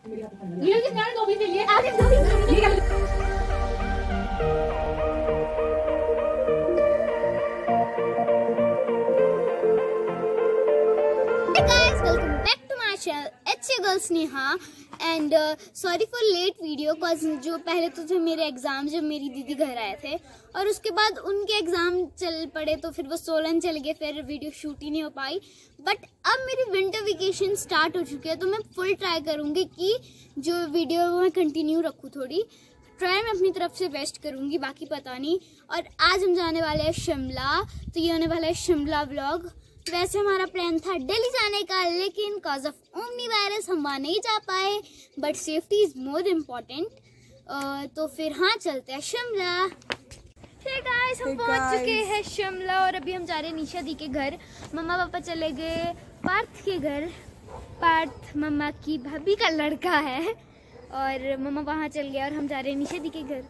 Girls Neha and sorry for late video cause जो पहले तो थे मेरे एग्जाम जब मेरी दीदी घर आए थे और उसके बाद उनके एग्जाम चल पड़े तो फिर वो सोलन चल गए, फिर वीडियो शूट ही नहीं हो पाई। बट अब मेरी विंटर वेकेशन स्टार्ट हो चुकी है तो मैं फुल ट्राई करूँगी कि जो वीडियो वो मैं कंटिन्यू रखूँ, थोड़ी ट्राई मैं अपनी तरफ से बेस्ट करूँगी, बाकी पता नहीं। और आज हम जाने वाले हैं शिमला, तो ये होने वाला है शिमला व्लॉग। वैसे हमारा प्लान था दिल्ली जाने का, लेकिन कॉज ऑफ ओमनी वायरस हम वहाँ नहीं जा पाए, but safety is more important. तो फिर हाँ चलते हैं शिमला। हे गाइस, हम पहुँच चुके हैं शिमला और अभी हम जा रहे हैं निशा दी के घर। मम्मा पापा चले गए पार्थ के घर। पार्थ मम्मा की भाभी का लड़का है और मम्मा वहाँ चल गया और हम जा रहे हैं निशा दी के घर।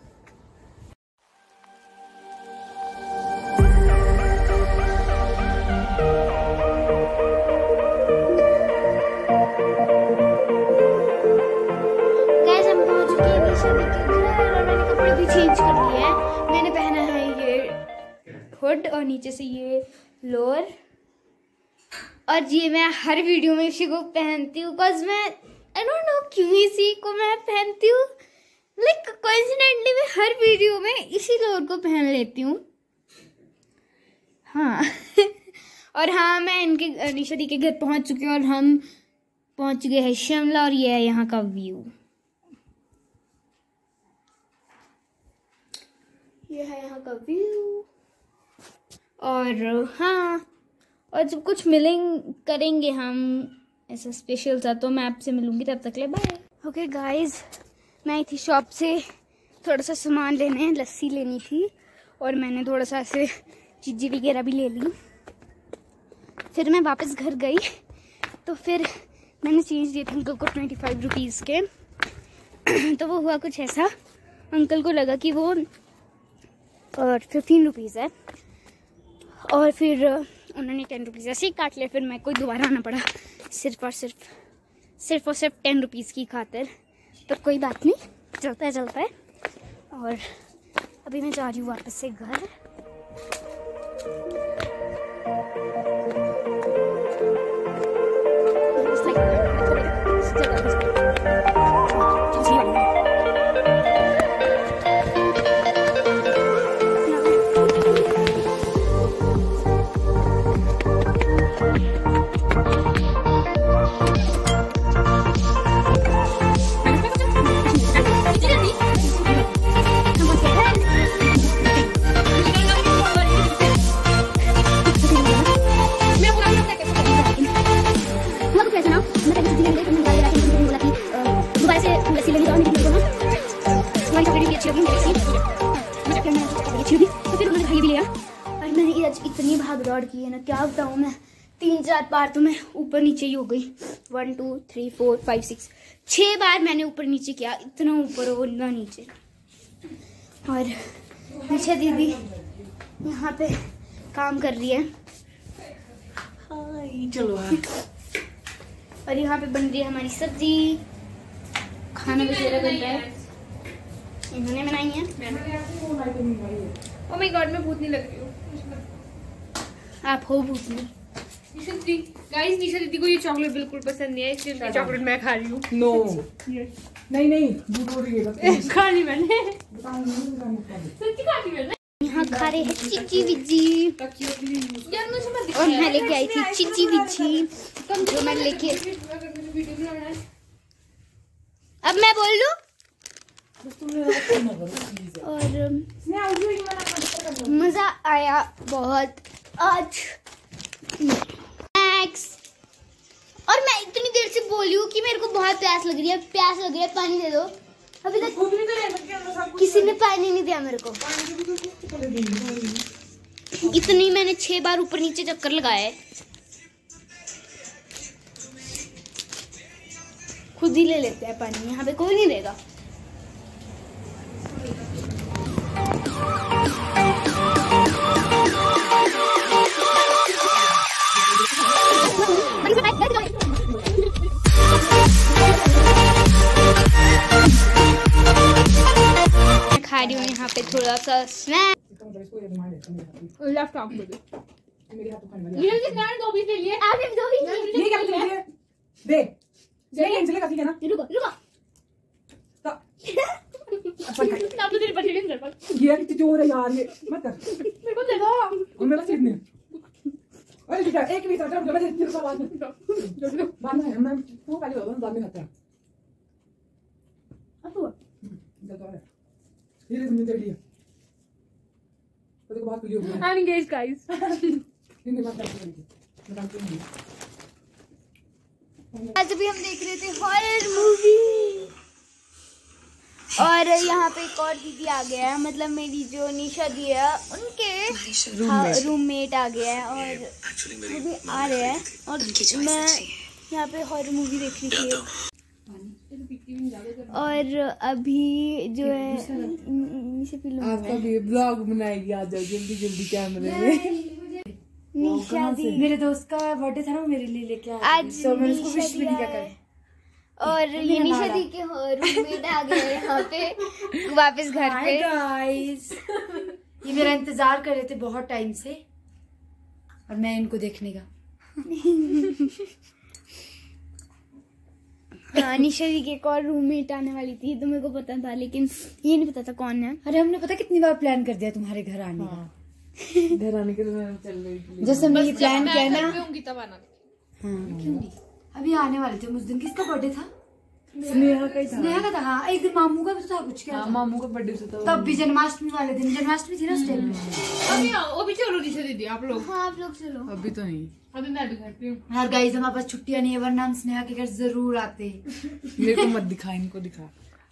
चेंज कर लिया है, मैंने पहना है ये हुड और नीचे से ये लोअर, और ये मैं हर वीडियो में इसी को पहनती हूँ बिकॉज मैं आई डोंट नो क्यों इसी को मैं पहनती हूँ, लाइक कोइंसिडेंटली मैं हर वीडियो में इसी लोअर को पहन लेती हूँ। हाँ और हाँ, मैं इनके निशा दी के घर पहुँच चुकी हूँ और हम पहुँच गए हैं शिमला और ये है यहाँ का व्यू। ये है यहाँ का व्यू। और हाँ, और जब कुछ करेंगे हम ऐसा स्पेशल सा तो मैं आपसे मिलूंगी, तब तक ले बाय। ओके गाइस, मैं आई थी शॉप से थोड़ा सा सामान लेने, लस्सी लेनी थी और मैंने थोड़ा सा ऐसे चीज़ी वगैरह भी ले ली। फिर मैं वापस घर गई तो फिर मैंने चेंज दिए थे अंकल को 25 रुपीज़ के। तो वो हुआ कुछ ऐसा, अंकल को लगा कि वो और 15 रुपीज़ है और फिर उन्होंने 10 रुपीज़ ऐसे ही काट लिया। फिर मेरे को दोबारा आना पड़ा सिर्फ और सिर्फ 10 रुपीज़ की खातिर। तो कोई बात नहीं, चलता है। और अभी मैं जा रही हूँ वापस से घर। इतनी भाग दौड़ की है ना, क्या बताऊँ मैं। 3-4 बार तो मैं ऊपर नीचे ही हो गई। 1 2 3 4 5 6 बार मैंने ऊपर नीचे किया, इतना ऊपर और इतना नीचे। और निशा दीदी यहाँ पे काम कर रही है। चलो। और यहाँ पे बन रही है हमारी सब्जी, खाना वगैरह बन रहा है, इन्होंने बनाई है। ओह माय गॉड, मैं भूतनी लग रही हूँ। आप हो भूतनी। गाइस, निशा दीदी को ये चॉकलेट बिल्कुल पसंद नहीं है, इसलिए चॉकलेट मैं खा रही हूँ। नो नहीं खानी मैंने सच्ची खानी मैंने। यहाँ खा रहे हैं चिची विची और मैं लेके आई थी चिची विची जो मैं लेके। अब मैं बोल लूं और मजा आया बहुत आज। और मैं इतनी देर से बोली हूँ कि मेरे को बहुत प्यास लग रही है, पानी दे दो। अभी तक किसी ने पानी नहीं दिया मेरे को। इतनी मैंने 6 बार ऊपर नीचे चक्कर लगाए, खुद ही ले लेते हैं पानी, यहाँ पे कोई नहीं देगा। सा स्नैक। इसका मतलब इसको ये घुमा देता हूं मेरे हाथ में। लेफ्ट आर्म कर दे। ये मेरे हाथ में खाने वाली नीरज के स्नैक 2 पीस ले लिए। आपने दो ही ये क्या करती है? दे नहीं इंजली का ठीक है ना? रुको रुको। तो अपन ना तो तेरी पछड़ी में पर। ये कितनी जोर है यार, ये मत कर। मेरे को दे दो। और मेरा सीट नहीं। अरे बेटा एक भी तरफ मैं तेरे को बाद में मैं वो पहले होगा बाद में खाता है। अब हुआ जल्दी आ ये ले तुमने दे लिया तो बात क्लियर हो गया। I'm engaged guys. नहीं बात करते हैं मैं जानती हूं। आज अभी हम देख रहे थे हॉरर मूवी और यहाँ पे एक और दीदी आ गया है, मतलब मेरी जो निशा दी है उनके रूममेट आ गया है और अभी आ रहे हैं और मैं यहाँ पे हॉरर मूवी देख रही थी और अभी जो है निशा आपका भी ब्लॉग बनाएगी, आ जाओ जल्दी जल्दी कैमरे में। निशा दी मेरे दोस्त का बर्थडे था ना, मेरे लिए लेके आया आज तो मैंने उसको निशा विश भी दिया नहीं है। किया। और ये निशा दी के रूममेट आ गए यहाँ पे वापस घर हाय पे। गाइस, ये मेरा इंतजार कर रहे थे बहुत टाइम से और मैं इनको देखने का। हाँ, निशा दी के एक और रूममेट आने वाली थी तो मेरे को पता था लेकिन ये नहीं पता था कौन है। अरे हमने पता कितनी बार प्लान कर दिया तुम्हारे घर आने का। घर आने के लिए मैं चल रही थी। जैसे हमने ये प्लान किया ना, होंगी तब आना। हाँ अभी आने वाले थे। उस दिन किसका बर्थडे था? स्नेहा का ही था। स्नेहा का था। हाँ एक दिन मामू का भी तो था, कुछ क्या था? मामू का बर्थडे था तब भी जन्माष्टमी वाले दिन, जन्माष्टमी थी ना उस टाइम पे। अभी चलो निशा दीदी आप लोग। हाँ आप लोग चलो। अभी तो नहीं। अभी मैं भी घर पे हूँ। यार गाइस हमारे पास छुट्टियां नहीं है, वरना हम स्नेहा के घर जरूर आते। मेरे को मत दिखा, इनको दिखा।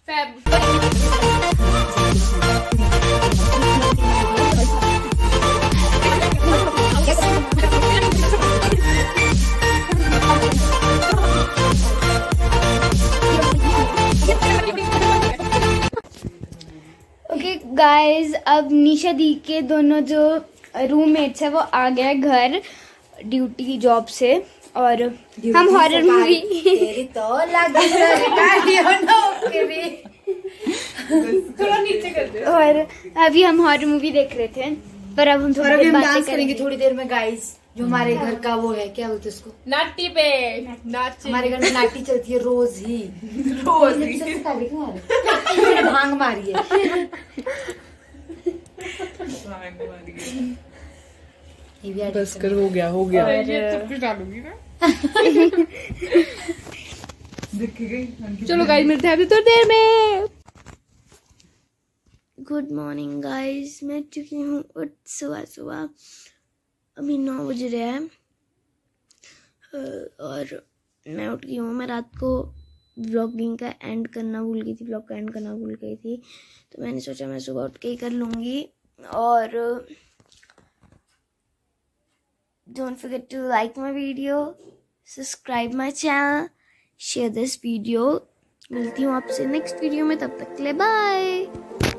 ओके गाइस, अब निशा दी के दोनों जो रूममेट्स है वो आ गए घर ड्यूटी जॉब से और हम हॉरर मूवी तो लगी सरकारी हो नौकरी। थोड़ा नीचे कर दे। और अभी हम हॉरर मूवी देख रहे थे पर अब हम और थोड़ी अभी देर हम बातें डांस करेंगे थोड़ी देर में गाइस। जो हमारे घर का वो है, क्या बोलते उसको, नाटी पे नाच। हमारे घर में नाटी चलती है रोज ही। रोज ही भांग मारी है। बस कर, हो गया हो गया। सब कुछ डालूंगी ना। दिख गई। चलो गाइस मिलते हैं अभी थोड़ी देर में। गुड मॉर्निंग गाइस, मैं चुकी हूँ उठ सुबह अभी 9 बज रहे हैं और मैं उठ गई हूँ। मैं रात को व्लॉगिंग का एंड करना भूल गई थी, व्लॉग का एंड करना भूल गई थी तो मैंने सोचा मैं सुबह उठ के ही कर लूँगी। और don't forget to like my video, subscribe my channel, share this video. मिलती हूँ आपसे नेक्स्ट वीडियो में, तब तक के लिए बाय।